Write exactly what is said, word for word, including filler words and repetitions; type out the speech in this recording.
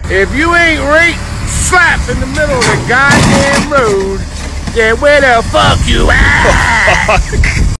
If you ain't right slap in the middle of the goddamn road, then where the fuck you at?